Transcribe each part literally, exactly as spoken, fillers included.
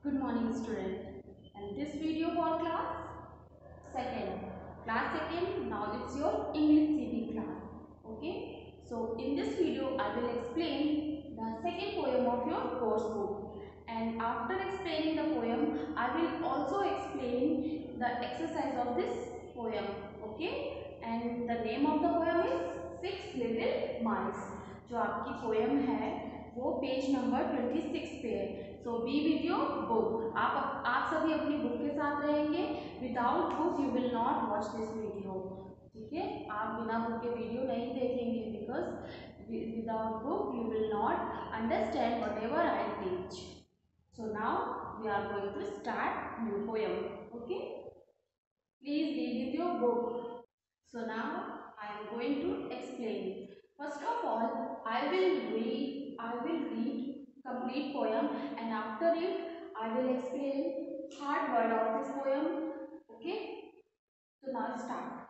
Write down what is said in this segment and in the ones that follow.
Good morning, student. And this video for class second. Class second. Now it's your English C B class. Okay. So in this video, I will explain the second poem of your course book. And after explaining the poem, I will also explain the exercise of this poem. Okay. And the name of the poem is Six Little Mice. जो आपकी poem है वो page number twenty six पे है. So be with your book. आप आप सभी अपनी बुक के साथ रहेंगे. Without book you will not watch this video. ठीक है, आप बिना बुक के वीडियो नहीं देखेंगे because without book you will not understand whatever I teach. So now we are going to start new poem. Okay, please read with your book. So now I am going to explain. First of all, I will read. I will read complete poem, and after it, I will explain hard word of this poem. Okay. So now start.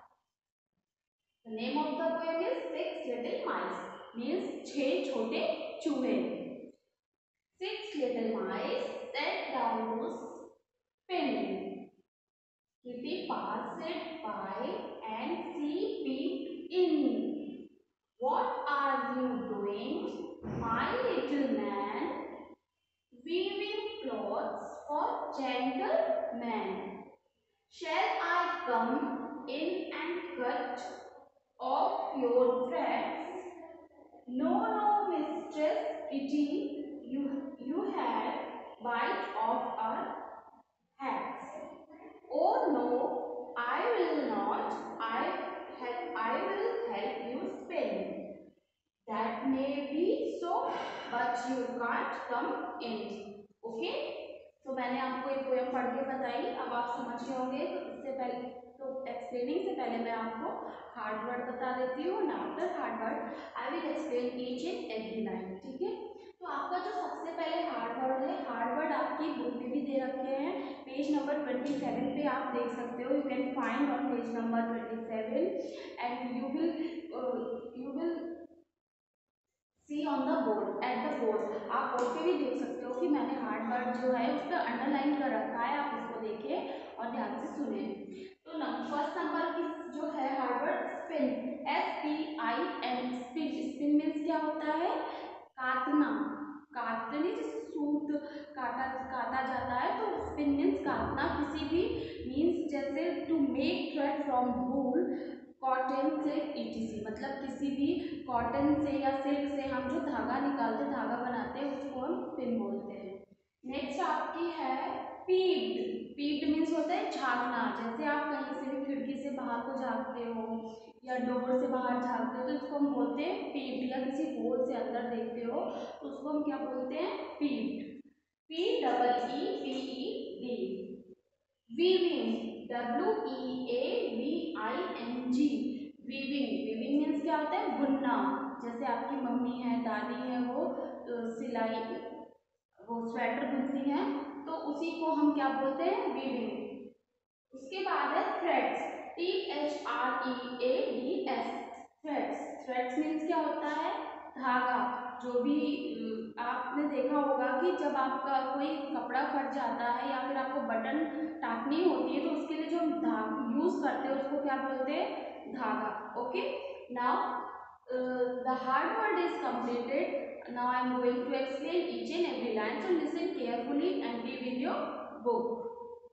The name of the poem is Six Little Mice. Means छह छोटे चूहे. Six little mice sat down to spin. Kitty passed it by, and she peeped in. What are you doing, my little man? Weaving clothes for gentlemen. Shall I come in and cut off your threads? No, no, Mistress Kitty, you, you had bite off our hats. Oh no, I will not. I I will help you spin. That may be so, but you can't come in. Okay? तो मैंने आपको एक poem पढ़ के बताई. अब आप समझ गए होंगे. तो इससे पहले तो एक्सप्लेनिंग से पहले मैं आपको हार्ड वर्ड बता देती हूँ. After hard word I will explain each and every line. ठीक है, तो आपका जो सबसे पहले हार्ड वर्ड है, हार्ड वर्ड आपकी बुक में भी दे रखे हैं. पेज नंबर ट्वेंटी सेवन पे आप देख सकते हो. You can find on page number twenty seven and you will you will see on the board at the board. आप बोर्ड पे भी देख सकते हो कि मैंने हार्ड वर्ड जो है उस पर अंडरलाइन कर रखा है. आप उसको देखें और ध्यान से सुने. तो फर्स्ट नंबर की जो है hard word spin. S P I N. Spin. Spin means क्या होता है? काटना. काटने जैसे सूत काटा काटा जाता है तो स्पिन मीन्स काटना. किसी भी मीन्स जैसे to make thread from wool, cotton से ईटीसी. मतलब किसी भी कॉटन से या सिल्क से हम जो धागा निकालते धागा बनाते हैं उसको हम स्पिन बोलते हैं. नेक्स्ट आपकी है पीप्ड. पीप्ड मीन्स होता है झांकना. जैसे आप कहीं से भी खिड़की से बाहर को झांकते हो या डोर से बाहर झांकते हो तो इसको हम बोलते हैं पीप्ड. या किसी होल से अंदर देखते हो तो उसको हम क्या बोलते हैं? Peeped. P double E P E D. Weaving. W E A V I N G. Weaving. Weaving means क्या होता है? बुनना. जैसे आपकी मम्मी है, दादी है, वो सिलाई वो स्वेटर बुनती हैं तो उसी को हम क्या बोलते हैं? वीविंग. उसके बाद है threads. T H R E A D S. Threads. Threads means क्या होता है? धागा. जो भी आपने देखा होगा कि जब आपका कोई कपड़ा फट जाता है या फिर आपको बटन टाकनी होती है तो उसके लिए जो हम धागा यूज करते हैं उसको क्या बोलते हैं? धागा. Okay, now the hard word is completed. Now I am going to explain each and every line. So listen carefully and be with your book.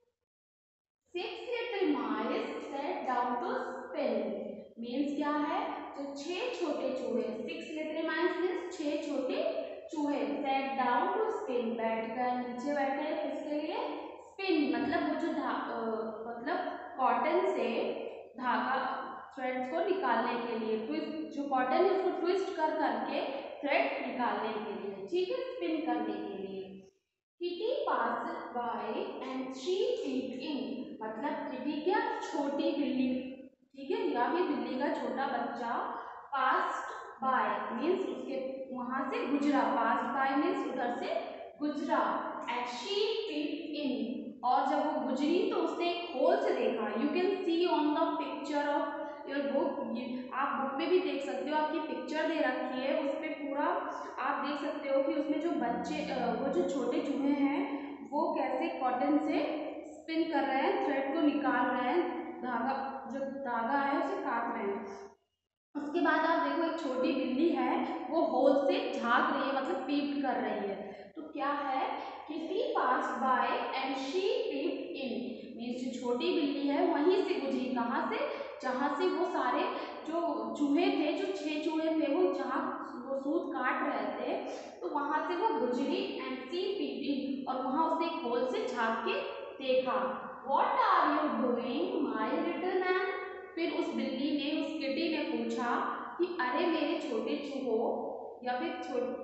Six little mice sat down to spin. Means क्या है? जो छह छोटे चूहे. Six little mice means छह छोटे चूहे. Sat down to spin. बैठकर नीचे बैठे हैं किसके लिए? Spin मतलब वो जो धा मतलब कॉटन से धागा थ्रेड्स को निकालने के लिए. ट्विस्ट. जो कॉटन है उसको ट्विस्ट कर करके थ्रेड निकालने के लिए. ठीक है, स्पिन करने के लिए. Kitty passed by and she peeped in. मतलब किटी क्या? छोटी बिल्ली. ठीक है, या भी बिल्ली का छोटा बच्चा. passed by मीन्स उसके वहां से गुजरा. passed by मीन्स उधर से गुजरा. and she peeped in. और जब वो गुजरी तो उसने एक होल से देखा. You can see on the picture of your book. आप बुक में भी देख सकते हो. आपकी पिक्चर दे रखी है उस पर पूरा आप देख सकते हो कि उसमें जो बच्चे वो जो छोटे चूहे हैं वो कैसे कॉटन से स्पिन कर रहे हैं, थ्रेड को निकाल रहे हैं, धागा जो धागा है उसे काट रहे हैं। उसके बाद आप देखो एक छोटी बिल्ली है, वो होल से झांक रही है, मतलब पीप कर रही है। तो क्या है, Kitty pass by and she peeped in, means जो छोटी बिल्ली है वहीं से गुजरी, कहाँ से, जहाँ से वो सारे जो चूहे थे, जो छह चूहे थे, वो जहाँ वो सूत काट रहे थे, तो वहां से वो गुजरी एंड सी पीप्ड इन, और वहां उसने एक होल से झांक के देखा। What are you doing my little man, फिर उस बिल्ली ने, उस किटी ने पूछा कि अरे मेरे छोटे चूहों, या फिर छोटे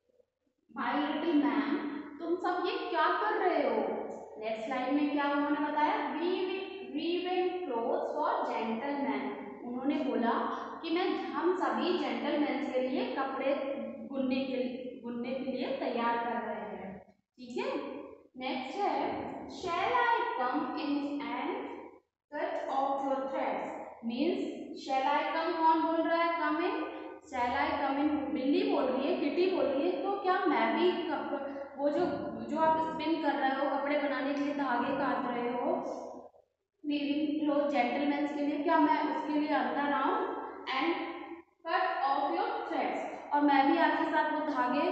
माय लिटिल मैन, तुम सब ये क्या कर रहे हो। नेक्स्ट लाइन में क्या उन्होंने बताया, वीविंग क्लोथ्स फॉर जेंटलमैन, उन्होंने बोला कि मैं हम सभी जेंटलमैन के लिए कपड़े बुनने के लिए बुनने के लिए तैयार कर रहे हैं। ठीक है, नेक्स्ट है, shall I come in and cut off your threads, means shall I come कौन बोल रहा है, कम इन, शैल आई कम इन बिल्ली बोल रही है, किटी बोल रही है, तो क्या मैं भी वो जो जो आप स्पिन कर रहे हो, कपड़े बनाने के लिए धागे काट रहे हो, वीविंग क्लोथ जेंटलमैन के लिए, क्या मैं उसके लिए अंदर आऊं and cut off your threads, और मैं भी आपके साथ वो धागे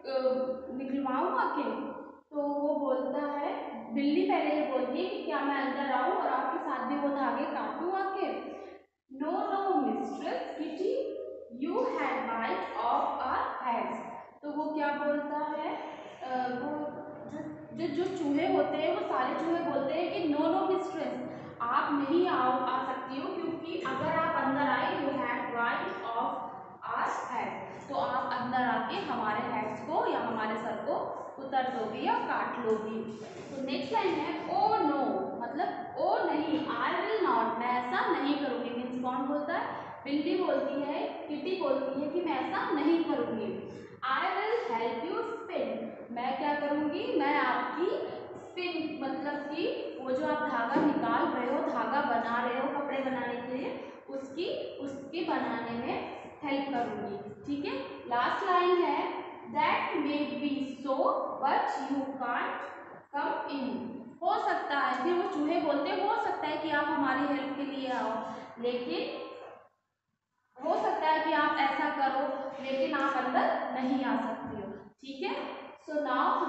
निकलवाऊं आके। तो वो बोलता है, बिल्ली पहले ये बोलती है कि क्या मैं अंदर आऊं और आपके साथ भी वो धागे काटूं आके। No no mistress Kitty, you had bite off our heads, तो वो क्या बोलता है, आ, वो जो जो जो चूहे होते हैं, वो सारे चूहे बोलते हैं कि नो नो मिस्ट्रेस, आप नहीं आओ आ सकती हो, क्योंकि अगर आप अंदर आए, you had bite off our head, तो आप अंदर आके हमारे हेड्स को या हमारे सर को उतर दोगी या काट लोगी। तो नेक्स्ट लाइन है, ओ नो, मतलब ओ नहीं, आई विल नॉट, मैं ऐसा नहीं करूँगी, मीन्स कौन बोलता है, बिल्ली बोलती है, किटी बोलती है कि मैं ऐसा नहीं करूँगी। I will help you spin, मैं क्या करूँगी, मैं आपकी स्पिन, मतलब कि वो जो आप धागा निकाल रहे हो, धागा बना रहे हो कपड़े बनाने के लिए, उसकी उसके बनाने में हेल्प करूँगी। ठीक है, लास्ट लाइन है, that may be so but you can't come in, हो सकता है, फिर वो चूहे बोलते हो सकता है कि आप हमारी हेल्प के लिए आओ, लेकिन हो सकता है कि आप ऐसा करो, लेकिन आप अंदर नहीं आ सकती हो। ठीक है, so now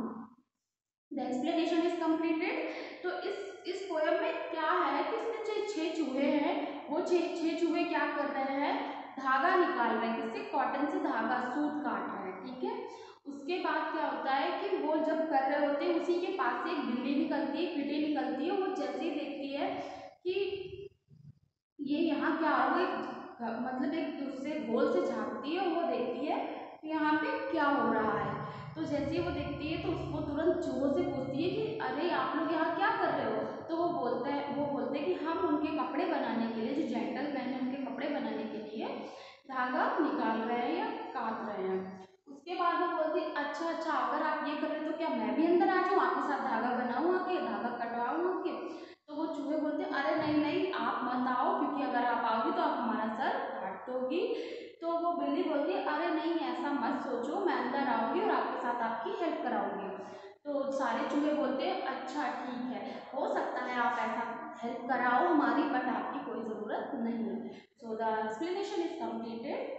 the explanation is completed. तो इस इस पोएम में क्या है कि इसमें जो छह चूहे हैं, वो छह छह चूहे क्या कर रहे हैं, धागा निकाल रहे हैं, किससे, कॉटन से धागा, सूत काट रहे हैं। ठीक है, उसके बाद क्या होता है कि वो जब कर रहे होते हैं, उसी के पास से एक बिल्ली निकलती है, किटी निकलती है, वो जैसे ही देखती है कि ये यहाँ क्या हो, एक मतलब एक दूसरे गोल से झांकती है, वो देखती है कि यहाँ पे क्या हो रहा है। तो जैसे ही वो देखती है तो उसको तुरंत चूहों से पूछती है कि अरे आप लोग यहाँ क्या कर रहे हो। तो वो बोलते हैं वो बोलते हैं कि हम उनके कपड़े बनाने के लिए, जो जेंटलमैन है उनके कपड़े बनाने के लिए धागा निकाल रहे हैं या काट रहे हैं। उसके बाद वो बोलती है अच्छा अच्छा अगर आप ये कर रहे हो तो क्या मैं भी अंदर आ जाऊँ, आपके साथ धागा बनाऊँ आके, धागा कटवाऊँ आके। तो वो चूहे बोलते हैं अरे नहीं नहीं आप मत आओ, क्योंकि अगर आप आओगी तो आप हमारा सर काट दोगी। तो वो बिल्ली बोलती है अरे नहीं ऐसा मत सोचो, मैं अंदर आऊँगी और आपके साथ आपकी हेल्प कराऊंगी। तो सारे चूहे बोलते हैं अच्छा ठीक है, हो सकता है आप ऐसा हेल्प कराओ हमारी, बट आपकी कोई ज़रूरत नहीं है। So the explanation is completed.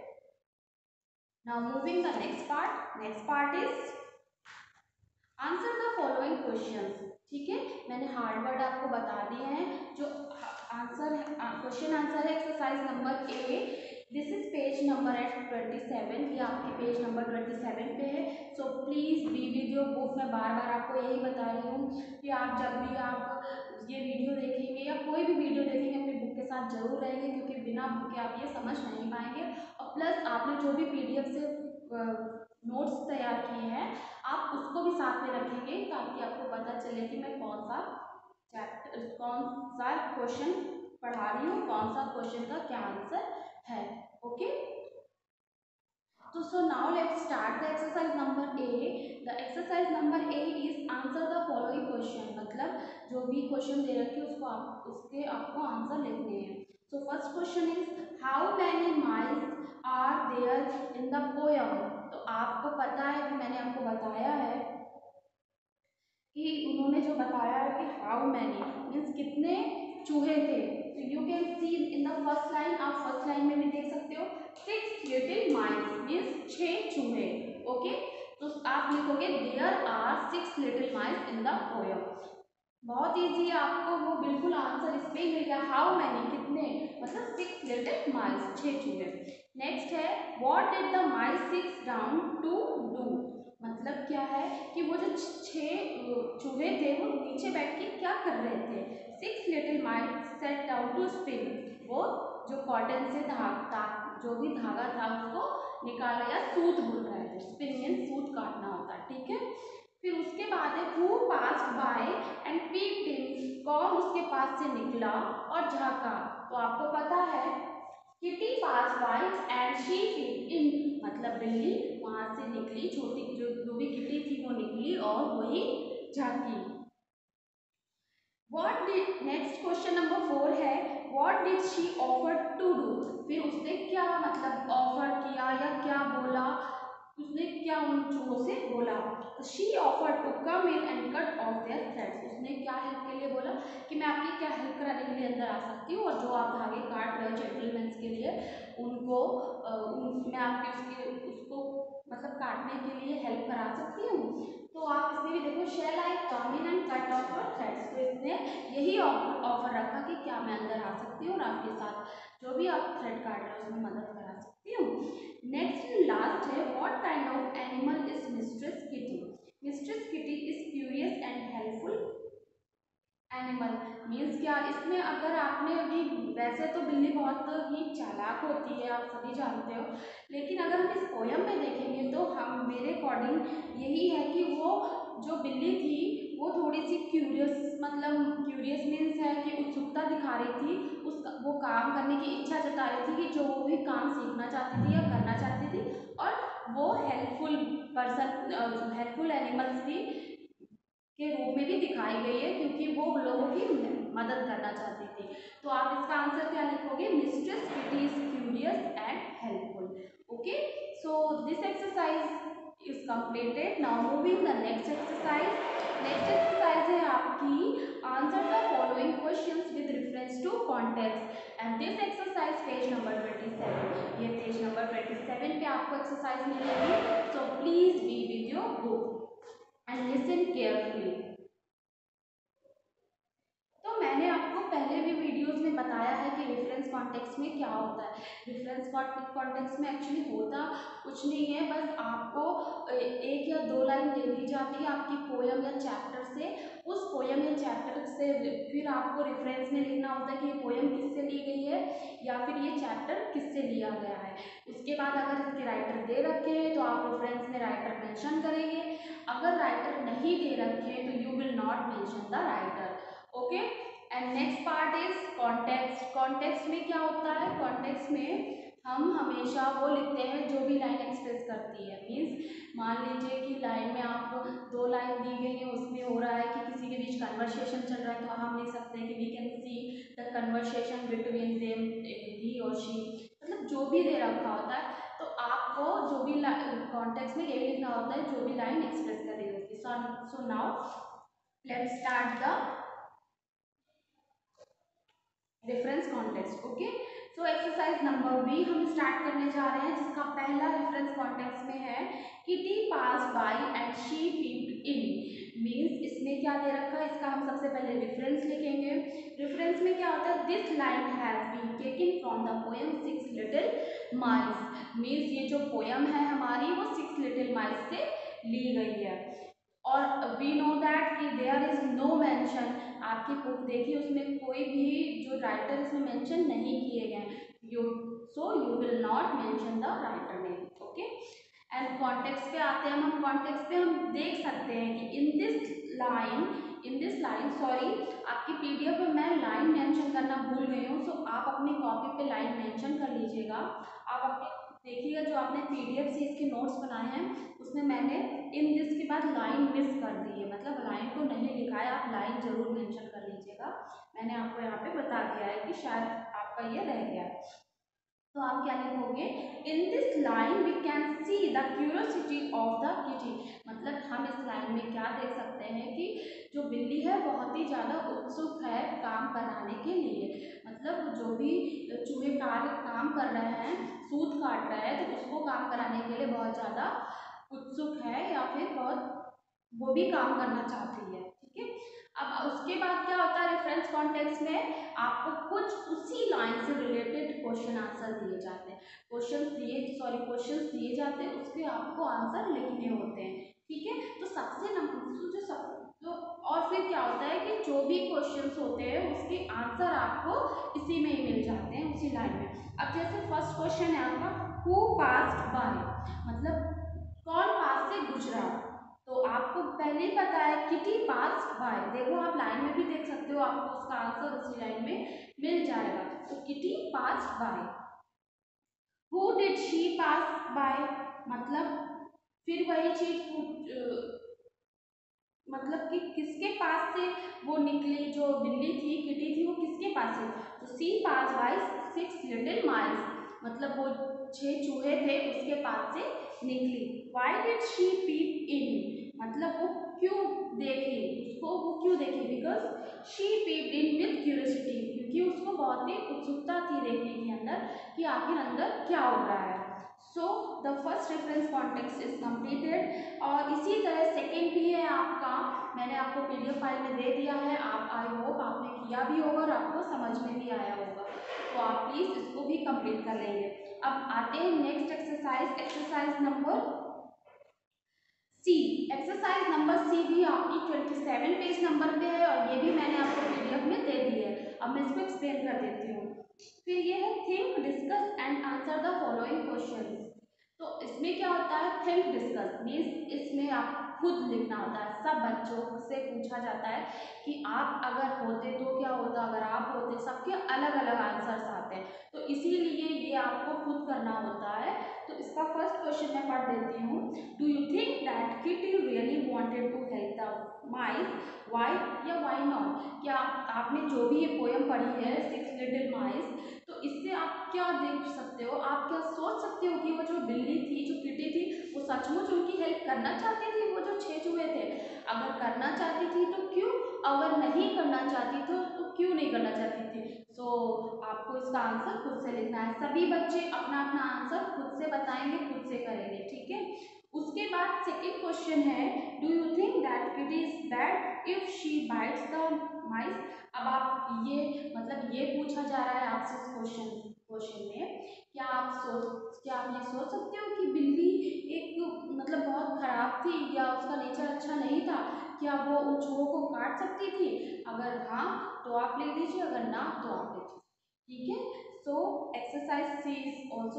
Now moving the next part. Next part is answer the following questions. ठीक है, मैंने हार्ड वर्ड आपको बता दिए हैं। जो आंसर है, क्वेश्चन आंसर है exercise number A, this is page number eight twenty seven, ये आपके पेज नंबर ट्वेंटी सेवन पे है। So please be with your book. मैं बार बार आपको यही बता रही हूँ कि आप जब भी आप ये वीडियो देखेंगे या कोई भी वीडियो देखेंगे अपनी बुक के साथ जरूर रहेंगे, क्योंकि बिना बुक के आप ये समझ नहीं पाएंगे। और प्लस आपने जो भी पीडीएफ से नोट्स तैयार किए हैं आप उसको भी साथ में रखेंगे, ताकि आपको पता चले कि मैं कौन सा चैप्टर कौन सा क्वेश्चन पढ़ा रही हूँ, कौन सा क्वेश्चन का क्या आंसर है। ओके, तो so now let's start the exercise number A. The exercise number A is answer the following question, मतलब जो भी क्वेश्चन दे रखे उसको आप उसके आपको आंसर लिखने हैं। So first question is how many miles are there in the poem. तो आपको पता है कि मैंने आपको बताया है कि उन्होंने जो बताया है कि हाउ मैनी मीन्स कितने चूहे थे। तो you can see in the first line, आप फर्स्ट लाइन में भी देख सकते हो सिक्स लिटिल माइस मीन्स छह चूहे। ओके, तो आप लिखोगे there are six little mice in the poem. बहुत इजी है, आपको वो बिल्कुल आंसर इस पे ही मिल गया, हाउ मैनी कितने, मतलब सिक्स लिटिल माइस छह चूहे। नेक्स्ट है what did the mice six down to do, मतलब क्या है कि वो जो छह चूहे थे वो नीचे बैठ के क्या कर रहे थे। Six little mice set down to spin, वो जो कॉटन से धागा जो भी धागा था उसको निकाला या सूत बुन रहे थे, स्पिन मीन सूत काटना होता है, ठीक है। फिर उसके बाद है who passed by and peeked in, कौन उसके पास से निकला और झांका। तो आपको पता है Kitty pass by and she peeked in, मतलब बिल्ली वहां से निकली, छोटी जो जो भी किटी थी वो निकली और वही झांकी। What did next question number four है What did she offer to do, फिर उसने क्या मतलब ऑफर किया या क्या बोला, उसने क्या उन चूहों से बोला। She offer to come in and cut off their threads, उसने क्या हेल्प के लिए बोला कि मैं आपकी क्या हेल्प कराने के लिए अंदर आ सकती हूँ, और जो आप धागे काट रहे हो जेंटलमैन्स के लिए उनको उन, मैं आपकी उसके उसको मतलब काटने के लिए हेल्प करा सकती हूँ। तो आप इसमें भी देखो shall I come in and cut off your threads, तो इसने यही ऑफर रखा कि क्या मैं अंदर आ सकती हूँ और आपके साथ जो भी आप थ्रेड काट रहे हो उसमें मदद करा सकती हूँ। नेक्स्ट एंड लास्ट है what kind of animal is mistress Kitty, mistress Kitty is curious and helpful animal means क्या, इसमें अगर आपने अभी, वैसे तो बिल्ली बहुत ही चालाक होती है आप सभी जानते हो, लेकिन अगर हम इस पोयम में देखेंगे तो हम मेरे अकॉर्डिंग यही है कि वो जो बिल्ली थी वो थोड़ी सी क्यूरियस, मतलब क्यूरियस मीन्स है कि उत्सुकता दिखा रही थी, उस वो काम करने की इच्छा जता रही थी कि जो वो भी काम सीखना चाहती थी या करना चाहती थी, और वो हेल्पफुल पर्सन हेल्पफुल एनिमल्स भी के रूप में भी दिखाई गई है क्योंकि वो लोगों की मदद करना चाहती थी। तो आप इसका आंसर क्या लिखोगे, mistress Kitty is curious and helpful. Okay, so this exercise is completed. Now moving the next exercise. Next exercise है आपकी answer the following questions with reference to context and this exercise page number twenty seven, ये page number twenty seven पे आपको exercise मिलेगी, so please be with your book and listen carefully। तो मैंने आपको पहले भी वीडियोस में बताया है कि रेफरेंस कॉन्टेक्स्ट में क्या होता है। रेफरेंस कॉन्टेक्स्ट में एक्चुअली होता कुछ नहीं है, बस आपको एक या दो लाइन दे दी जाती है आपकी पोयम या चैप्टर से, उस पोयम या चैप्टर से फिर आपको रेफरेंस में लिखना होता है कि ये पोयम किससे ली गई है या फिर ये चैप्टर किससे लिया गया है। उसके बाद अगर इसके राइटर दे रखे हैं तो आप रेफरेंस में राइटर मेंशन करेंगे, अगर राइटर नहीं दे रखे हैं तो you will not mention the writer. Okay, and next part is context. Context में क्या होता है, कॉन्टेक्स्ट में हम हमेशा वो लिखते हैं जो भी लाइन एक्सप्रेस करती है। मीन्स मान लीजिए कि लाइन में आप दो लाइन दी गई है, उसमें हो रहा है कि किसी के बीच कन्वर्सेशन चल रहा है, तो हम लिख सकते हैं कि we can see the conversation between them he और शी, मतलब जो भी दे रखा होता है तो आपको जो भी कॉन्टेक्स्ट में यही लिखना होता है जो भी लाइन एक्सप्रेस कर रही होती है। So now let's start the reference context. Okay, so exercise number B हम स्टार्ट करने जा रहे हैं, जिसका पहला रेफरेंस कॉन्टेक्स्ट में है Kitty pass by and she peeped in. Means इसमें क्या दे रखा है, इसका हम सबसे पहले रेफरेंस लिखेंगे। रेफरेंस में क्या होता है, this line has been taken from the poem six little mice. Means ये जो पोएम है हमारी वो सिक्स लिटिल माइस से ली गई है, और वी नो दैट कि देयर इज नो मेंशन, आपकी बुक देखिए उसमें कोई भी जो राइटर इसमें मेंशन नहीं किए गए, you so you will not mention the writer name. Okay, and context पे आते हैं हम। कॉन्टेक्स्ट पे हम देख सकते हैं कि in this line in this line sorry आपकी पीडीएफ में मैं लाइन मेंशन करना भूल गई हूँ, सो आप अपनी कॉपी पे लाइन मेंशन कर लीजिएगा। आप अपने देखिएगा जो आपने पीडीएफ से इसके नोट्स बनाए हैं उसमें मैंने इन दिस के बाद लाइन मिस कर दी है, मतलब लाइन को नहीं लिखा है, आप लाइन जरूर मेंशन कर लीजिएगा। मैंने आपको यहाँ पे बता दिया है कि शायद आपका ये रह गया है। तो आप क्या लिखोगे, in this line we can see the curiosity of the kitty, मतलब मतलब हम इस लाइन में क्या देख सकते हैं कि जो बिल्ली है बहुत ही ज़्यादा उत्सुक है काम कराने के लिए, मतलब जो भी चूहे कार्य काम कर रहे हैं, सूत काट रहे हैं, तो उसको काम कराने के लिए बहुत ज़्यादा उत्सुक है या फिर बहुत वो भी काम करना चाहती है। ठीक है, अब उसके बाद क्या होता है, रेफरेंस कॉन्टेक्स्ट में आपको कुछ उसी लाइन से रिलेटेड क्वेश्चन आंसर दिए जाते हैं, क्वेश्चन दिए सॉरी क्वेश्चन दिए जाते हैं, उसके आपको आंसर लिखने होते हैं। ठीक है, तो सबसे नंबर जो सब तो और फिर क्या होता है कि जो भी क्वेश्चंस होते हैं उसके आंसर आपको इसी में ही मिल जाते हैं, उसी लाइन में। अब जैसे फर्स्ट क्वेश्चन है आपका, हु पास्ड बाय, मतलब कौन पास से गुजरा, तो आपको पहले ही पता है किटी पास्ड बाय, देखो आप लाइन में भी देख सकते हो, आपको उसका आंसर उसी लाइन में मिल जाएगा। तो kitty passed by. Who did she pass by, मतलब फिर वही चीज, मतलब कि किसके पास से वो निकली, जो बिल्ली थी किटी थी वो किसके पास से, तो she pass by six little mice, मतलब वो छह चूहे थे उसके पास से निकली। Why did she peep in, मतलब वो क्यों देखी, उसको वो क्यों देखी, because she peeped in with curiosity, क्योंकि उसको बहुत ही उत्सुकता थी देखने के अंदर कि आखिर अंदर क्या हो रहा है। So the first reference context is completed. और इसी तरह सेकेंड भी है आपका, मैंने आपको पीडीएफ फाइल में दे दिया है, आप आई होप आपने किया भी होगा और आपको समझ में भी आया होगा, तो आप प्लीज़ इसको भी कंप्लीट कर लेंगे। अब आते हैं next exercise, exercise number C. Exercise number C भी आपकी सत्ताईस पेज नंबर पे है और ये भी मैंने आपको पीडीएफ में दे दी है। अब मैं इसको एक्सप्लेन कर देती हूँ। फिर ये है think discuss and answer the following questions. तो इसमें क्या होता है, थिंक डिस्कस मीन्स इसमें आप खुद लिखना होता है, सब बच्चों से पूछा जाता है कि आप अगर होते तो क्या होता, अगर आप होते, सबके अलग अलग आंसर्स आते हैं, तो इसीलिए ये आपको खुद करना होता है। तो इसका फर्स्ट क्वेश्चन मैं पढ़ देती हूँ। Do you think that kitty really wanted to help the mice, why या व्हाई नॉट, क्या आपने जो भी ये पोयम पढ़ी है सिक्स लिटिल माइस, तो इससे आप क्या देख सकते हो, आप क्या सोच सकते हो कि वो जो बिल्ली थी, जो किटी थी, वो सचमुच उनकी हेल्प करना चाहती थी, वो जो छह चूहे थे, अगर करना चाहती थी तो क्यों, अगर नहीं करना चाहती तो, तो क्यों नहीं करना चाहती थी। सो so, आपको इसका आंसर खुद से लिखना है, सभी बच्चे अपना अपना आंसर खुद से बताएंगे, खुद से करेंगे। ठीक है, उसके बाद सेकेंड क्वेश्चन है, do you think that kitty is bad if she bites the mice. अब आप ये मतलब ये पूछा जा रहा है आपसे इस क्वेश्चन क्वेश्चन में, क्या आप सोच क्या आप ये सोच सकते हो कि बिल्ली एक मतलब बहुत खराब थी या उसका नेचर अच्छा नहीं था, क्या वो उन चूहों को काट सकती थी, अगर हाँ तो आप लिख दीजिए, अगर ना तो आप लिख दीजिए। ठीक है, so exercise C is also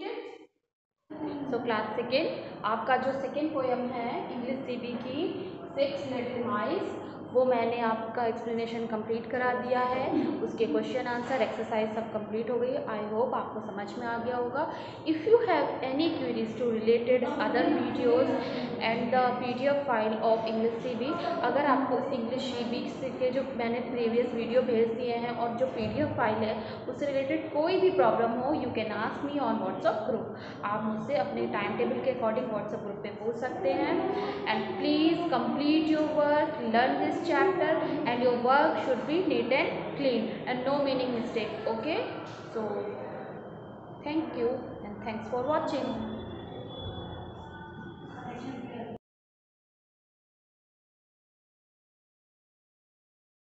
completed. So class second आपका जो सेकेंड पोयम है इंग्लिश सीबी की सिक्स लिटिल माइस, वो मैंने आपका एक्सप्लेनेशन कंप्लीट करा दिया है, उसके क्वेश्चन आंसर एक्सरसाइज सब कंप्लीट हो गई। आई होप आपको समझ में आ गया होगा। If you have any queries to related other videos and the PDF file of English CB, अगर आपको इंग्लिश सीबी के जो मैंने प्रीवियस वीडियो भेज दिए हैं और जो पीडीएफ फाइल है उससे रिलेटेड कोई भी प्रॉब्लम हो, you can ask me on WhatsApp group. आप मुझसे अपने टाइम टेबल के अकॉर्डिंग व्हाट्सएप ग्रुप पे पूछ सकते हैं। And please complete your work, learn this chapter and your work should be neat and clean and no meaning mistake. Okay, so thank you and thanks for watching.